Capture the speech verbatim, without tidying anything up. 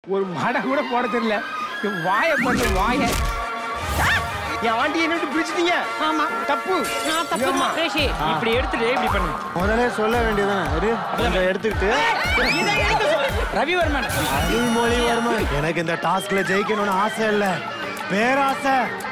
ஒரு மடை கூட போட தெரியல. வாய பண்ணு வாய. என் ஆண்டி என்ன பிடிச்சிட்டீங்க. ஆமா தப்பு. நான் தப்பு தான். ரேஷி இப்படி எடுத்துட்டு இப்படி பண்ணு. முதல்ல சொல்ல வேண்டியதானே. இரு அத எடுத்துக்கிட்டு இத எடுத்து சொல்லு. ரவிவர்மன். அருள்மொழிவர்மன். எனக்கு இந்த டாஸ்க்ல ஜெயிக்கணும்னு ஆசை இல்ல. பேராசை.